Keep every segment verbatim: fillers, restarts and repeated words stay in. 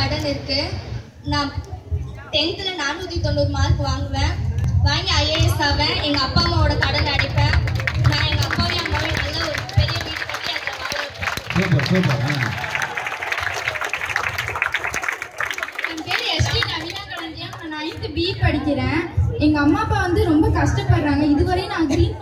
கடன் இருக்கு. நான் டென்த்ல நானூற்றி தொண்ணூறு மார்க் வாங்குவேன். வாங்கி ஐஏஎஸ் ஆவேன். எங்கள் அப்பா அம்மாவோட கடன் அடைப்பேன். நான் எங்கள் அப்பாவையும் அம்மாவையும் நல்ல ஒரு பெரிய வீடு கட்டி அதில் வாழ வைப்பேன். என் பேர் எஸ்டி நவீனா கலஞ்சியம். நான் நைன்த்து பி படிக்கிறேன். எங்கள் அம்மா அப்பா வந்து ரொம்ப கஷ்டப்படுறாங்க. இதுவரை நான் க்ரீன்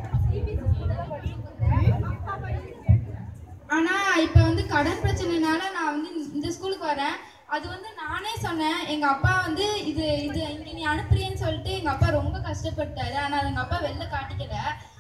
ஆனால் இப்போ வந்து கடன் பிரச்சனைனால நான் வந்து இந்த ஸ்கூலுக்கு வரேன். அது வந்து நானே சொன்னேன். எங்கள் அப்பா வந்து இது இது இங்கே நீ அனுப்புறியன்னு சொல்லிட்டு எங்கள் அப்பா ரொம்ப கஷ்டப்பட்டாரு. ஆனால் எங்கள் அப்பா வெளில காட்டிக்கல.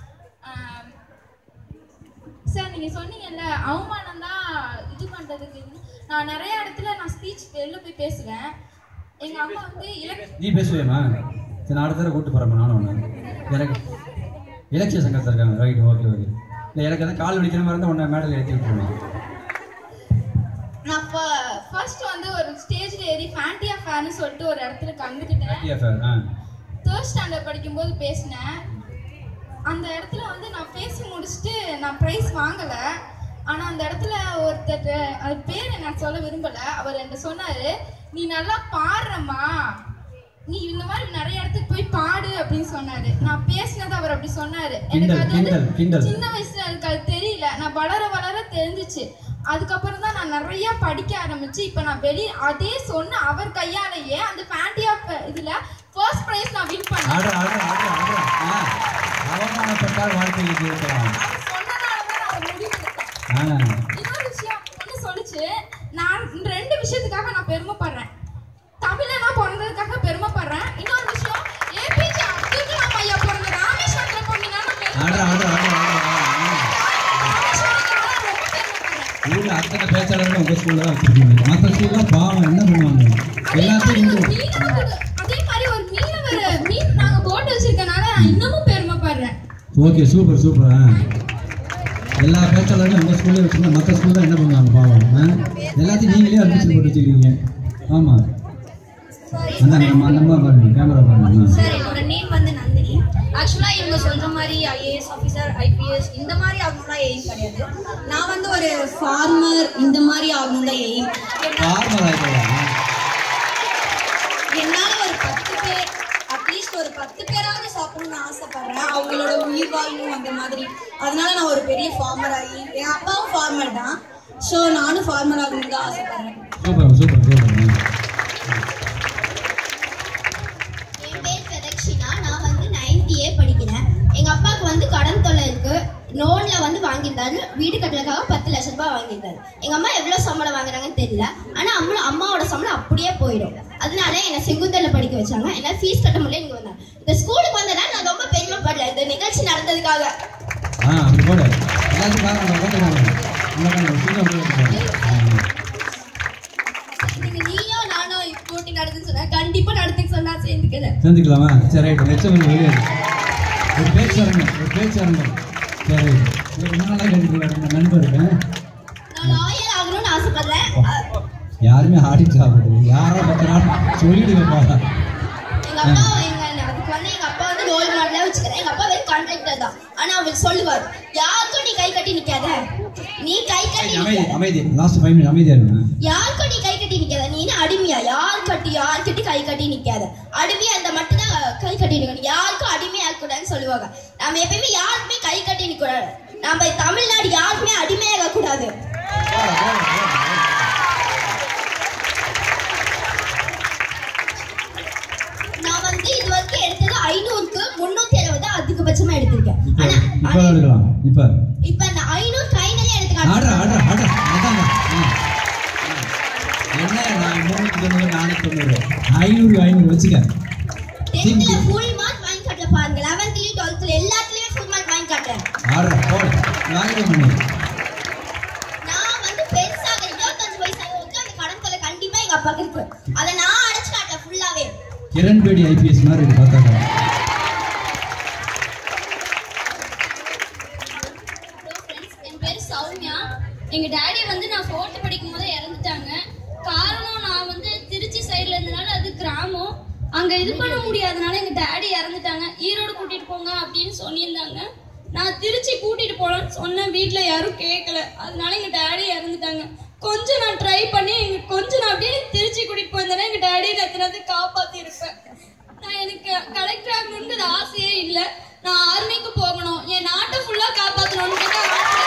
சார் நீங்கள் சொன்னீங்கல்ல அவமானம் தான் இது பண்ணுறதுக்கு. நான் நிறைய இடத்துல நான் ஸ்பீச் வெளில போய் பேசுவேன். எங்கள் அம்மா வந்து நீ பேசுவேம்மா? சரி, நான் அடுத்த தடவை கூப்பிட்டு போகிறேம்மா. நானும் ஒன்று எனக்கு இலக்கிய சங்கத்தில் இருக்காங்க. Right, okay okay. இல்லை எனக்கு எதாவது கால் வலிக்கிற மாதிரி இருந்தால் ஒன்றை மேடல் ஏற்றி விட்டுருவேன். நான் இப்போ ஃபர்ஸ்ட் வந்து ஒரு ஸ்டேஜில் ஏறி ஃபேண்டியா ஃபேர்னு சொல்லிட்டு ஒரு இடத்துல கலந்துக்கிட்டேன். தேர்ட் ஸ்டாண்டர்ட் படிக்கும்போது பேசினேன். அந்த இடத்துல வந்து நான் பேசி முடிச்சுட்டு நான் ப்ரைஸ் வாங்கலை. ஆனால் அந்த இடத்துல ஒருத்தர், அது பேர் நான் சொல்ல விரும்பலை, அவர் என்கிட்ட சொன்னார், நீ நல்லா பாடுறம்மா, நீ இந்த மாதிரி நிறைய இடத்துக்கு போய் பாடு அப்படின்னு சொன்னாரு. நான் பேசினது அவர் அப்படி சொன்னாரு. எனக்கு அது வந்து சின்ன வயசுல எனக்கு அது தெரியல. நான் வளர வளர தெரிஞ்சிச்சு. அதுக்கப்புறம் தான் நான் நிறைய படிக்க ஆரம்பிச்சு இப்போ நான் வெளியே அதே சொன்ன அவர் கையாலேயே அந்த ஃபேண்டியா இதுல ஃபர்ஸ்ட் பிரைஸ் நான் வின் பண்ணேன். இன்னொரு விஷயம் ஒன்று சொல்லிச்சு, நான் ரெண்டு விஷயத்துக்காக நான் பெருமைப்படுறேன். தமிழ்ல நான் பிறந்ததுக்காக பெருமைப்படுறேன். இன்னொரு விஷயம், ஏபிஜே அப்துல் கலாம் ஐயா பிறந்த ராமேஸ்வரத்துல பொண்ணுனா நான் அத்தனை பேச்சாளர்கள் உங்க ஸ்கூல்ல தான் வச்சிருக்கீங்க. மற்ற ஸ்கூல்ல பாவம் என்ன பண்ணுவாங்க எல்லாத்தையும். அதே மாதிரி ஒரு மீனவர் மீன் நாங்க போட்டு வச்சிருக்கனால நான் இன்னமும் பெருமைப்படுறேன். Okay, super super. எல்லா பேச்சாளர்களும் உங்க ஸ்கூல்ல வச்சிருந்தா மற்ற ஸ்கூல்ல என்ன பண்ணுவாங்க பாவம். எல்லாத்தையும் நீங்களே அட்மிஷன் போட்டு வச்சிருக்கீங்க. ஆமா, அதான் நம்ம நம்ம பாருங்க, கேமரா பாருங்க. சார், என்னோட நேம் வந்து நந்தினி. ஆக்சுவலாக இவங்க சொல்கிற மாதிரி ஐஏஎஸ் ஆஃபீஸர், ஐபிஎஸ் இந்த மாதிரி ஆகணும்லாம் எய்ம் கிடையாது. நான் வந்து ஒரு ஃபார்மர் இந்த மாதிரி ஆகணும் தான் எய்ம். என்னால் ஒரு பத்து பேர் அட்லீஸ்ட் ஒரு பத்து பேராவது சாப்பிடணும்னு ஆசைப்படுறேன். அவங்களோட உயிர் வாழணும் அந்த மாதிரி. அதனால நான் ஒரு பெரிய ஃபார்மர் ஆகி, என் அப்பாவும் ஃபார்மர் தான், ஸோ நானும் ஃபார்மர் ஆகணும்னு தான் ஆசைப்படுறேன். Super super super. படிக்கிறேன். எங்க அப்பாவுக்கு வந்து கடன் தொல்லை இருக்கு. லோன்ல வந்து வாங்கியிருந்தாரு. வீடு கட்டுறதுக்காக பத்து லட்சம் ரூபாய் வாங்கியிருந்தாரு. எங்க அம்மா எவ்வளவு சம்பளம் வாங்குறாங்கன்னு தெரியல. ஆனா அம்மா அம்மாவோட சம்பளம் அப்படியே போயிடும். அதனால என்னை செங்குந்தர்ல படிக்க வச்சாங்க. என்னால ஃபீஸ் கட்ட முடியல. இங்க வந்தாங்க. இந்த ஸ்கூலுக்கு வந்தா நான் ரொம்ப பெருமைப்படல இந்த நிகழ்ச்சி நடந்ததுக்காக. நீங்க நீயோ நானோ போட்டி நடத்துன்னு சொன்னா கண்டிப்பா நடத்துக்கு சொன்னா சேர்ந்துக்கிறேன். சேர்ந்துக்கலாமா? சரி, ரைட். நெக்ஸ்ட் வெளியே ஒரு பேச்சு அரங்க ஒரு பேச்சு அரங்க சரி, முன்னாடி கேட்டுருக்காங்க நண்பர். நான் லாயர் ஆகணும்னு ஆசைப்படுறேன். யாருமே ஆடிட் சாப்பிடுது யாரோ பத்திரம் சொல்லிடுங்கப்பா. எங்க அப்பா எங்க அதுக்கு வந்து எங்க அப்பா வந்து ரோல் மாடலா வச்சுக்கிறேன். எங்க அப்பா வெறும் கான்ட்ராக்டர் தான். ஆனா அவர் சொல்லுவார், யாருக்கும் நீ கை கட்டி நிக்காத, நீ கை கட்டி அமைதி அமைதி லாஸ்ட் ஃபைவ் மினிட் அமைதியா இருங்க. யாருக்கும் நீ கை கட்டி நிக்காத, நீ என்ன அடிமையா? யார் கட்டி யார் கட்டி கை கட்டி நிக்காத, அடிமையா அந்த மட்டும் தான் கை கட்டி நிக்கணும். யாருக்கும் அடிமையா இருக்கக்கூடாதுன்னு சொல்லுவாங்க. நம்ம எப்பயுமே யாருக்குமே கை கட்டி நிக்க கூடாது. நம்ம தமிழ்நாடு யாருக்குமே அடிமையாக கூடாது. நான் வந்து இது வரைக்கும் எடுத்தது ஐநூறுக்கு முன்னூத்தி அறுபது அதிகபட்சமா எடுத்திருக்கேன். இப்ப இப்ப நான் ஐநூறு கைனலே எடுத்துக்காட்டேன். ஐநூறு ஐநூறு வச்சுக்க. டென்த்ல ஃபுல் மார்க் வாங்கி காட்டல பாருங்க. லெவன்த்லயும் டுவெல்த்ல எல்லாத்துலயும் ஃபுல் மார்க் வாங்கி காட்டேன். ஆடுற போடு வாங்கி பண்ணு. நான் வந்து பெருசாக இருபத்தஞ்சு வயசாக வந்து அந்த கடன் தொல்லை கண்டிப்பா எங்க அப்பாக்கு இருக்கு. அதை நான் அடைச்சு காட்டேன் ஃபுல்லாவே. கிரண் பேடி ஐபிஎஸ் மாதிரி இருக்கு பார்த்தாங்க. என் பேர் சௌமியா. எங்க டாடி வந்து நான் ஃபோர்த் படிக்கும் போது இறந்துட்டாங்க. காரணம் நான் வந்து திருச்சி சைடுல இருந்தனால அது கிராமம், அங்க இது பண்ண முடியாதனால எங்க டாடி இறந்துட்டாங்க. ஈரோடு கூட்டிட்டு போங்க அப்படின்னு சொல்லியிருந்தாங்க. நான் திருச்சி கூட்டிட்டு போலான்னு சொன்னேன். வீட்டுல யாரும் கேட்கல. அதனால எங்க டாடி இறந்துட்டாங்க. கொஞ்சம் நான் ட்ரை பண்ணி கொஞ்சம் நான் அப்படியே அந்த ஆசையே இல்லை. நான் ஆர்மிக்கு போகணும், என் நாட்டை ஃபுல்லா காப்பாற்றணும்னு கேட்டா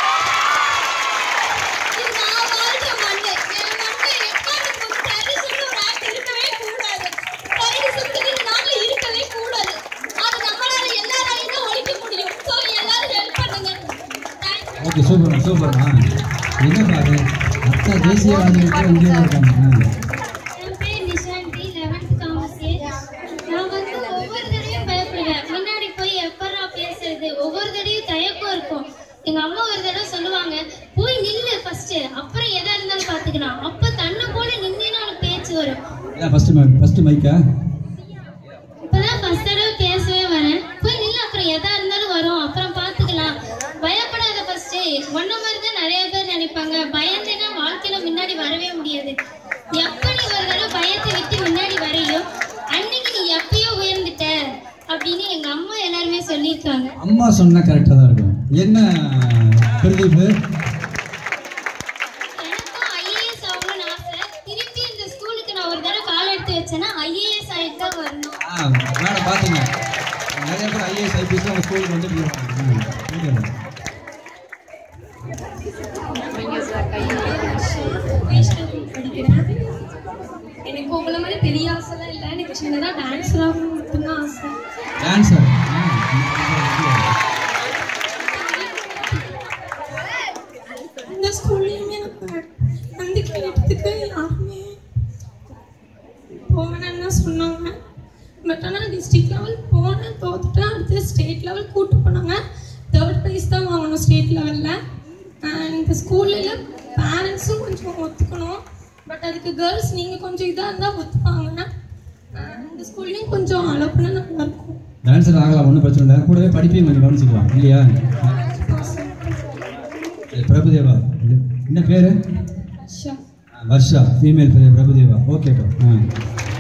இது நான் வாழ்ற மண்ணு. என் மண்ணு எப்ப ட்ரெடிஷன் ஒரு ஆக்ட் இருக்கவே கூடாது. ட்ரெடிஷன் இந்த நாட்டுல இருக்கவே கூடாது. அது நம்மளால எல்லாராலையும் தான் ஒழிக்க முடியும். ஸோ எல்லாரும் ஹெல்ப் பண்ணுங்க. ஓகே, சூப்பர்மா சூப்பர்மா. என்ன பாரு அத்தா தேசியவாதிகளுக்கு இங்கே இருக்காங்க. என் பேர் நிஷாந்தி, லெவன்த் காமர்ஸ். நான் வந்து ஒவ்வொரு தடையும் பயப்படுவேன். முன்னாடி போய் எப்படா பேசுறது, ஒவ்வொரு தடையும் தயக்கம் இருக்கும். எங்க அம்மா ஒரு தடவை சொல்லுவாங்க, போய் நில்லு ஃபர்ஸ்ட், அப்புறம் எதா இருந்தாலும் பாத்துக்கலாம். அப்ப தன்னை போல நின்னேன்னு அவனுக்கு பேச்சு வரும். ஃபர்ஸ்ட் மைக்கா இப்பதான் ஃபர்ஸ்ட் தடவை பேசவே வரேன். போய் நில்லு, அப்புறம் எதா இருந்தாலும் வரும், அப்புறம் பாத்துக்கலாம். பயப்படாத ஃபர்ஸ்ட். ஒன்ன மாதிரி தான் நிறைய பேர் நினைப்பாங்க, பயந்தேன்னா வாழ்க்கையில முன்னாடி வரவே முடியாது. எப்ப நீ ஒரு தடவை பயத்தை விட்டு முன்னாடி வரையோ அன்னைக்கு நீ எப்பயோ உயர்ந்துட்ட அப்படின்னு எங்க அம்மா எல்லாருமே சொல்லியிருக்காங்க. அம்மா சொன்னா கரெக்டா தான் இருக்கும். என்ன பிரதீப்? எனக்கும் ஐஏஎஸ் ஆகணும்னு ஆசை. திருப்பி இந்த ஸ்கூலுக்கு நான் ஒரு தடவை கால் எடுத்து வச்சேன்னா ஐஏஎஸ் ஆகிட்டு தான் வரணும். ஆ மேடம் பாத்துங்க, நிறைய பேர் ஐஏஎஸ் ஐபிஎஸ் அவங்க ஸ்கூலுக்கு வந்துட்டு இருக்காங்க. படிக்கிறேன். எனக்கு உங்களை மாதிரி பெரிய ஆசைலாம் இல்லை. எனக்கு சின்னதாக டான்ஸர் ஆகணும் மட்டும்தான் ஆசை. டான்ஸர்? இந்த ஸ்கூல்லையுமே எனக்கு வந்து கேட்டதுக்கு யாருமே போவேன்னு தான் சொன்னாங்க. பட் ஆனால் டிஸ்ட்ரிக்ட் லெவல் போனேன், தோத்துட்டேன். அடுத்து ஸ்டேட் லெவல் கூப்பிட்டு போனாங்க. தேர்ட் ப்ரைஸ் தான் வாங்கணும் ஸ்டேட் லெவலில். இந்த ஸ்கூல்லில் பேரண்ட்ஸும் கொஞ்சம் ஒத்துக்கணும். பட் அதுக்கு கேர்ள்ஸ் நீங்கள் கொஞ்சம் இதாக இருந்தால் ஒத்துப்பாங்க. இந்த ஸ்கூல்லையும் கொஞ்சம் அலோவ் பண்ணால் நல்லாயிருக்கும். டான்ஸர் ஆகலாம், ஒன்றும் பிரச்சனை இல்லை. கூடவே படிப்பையும் கொஞ்சம் கவனிச்சுக்கலாம் இல்லையா? பிரபுதேவா என்ன பேர்? வர்ஷா. வர்ஷா, ஃபீமேல் பேர் பிரபுதேவா. ஓகேப்பா. ஆ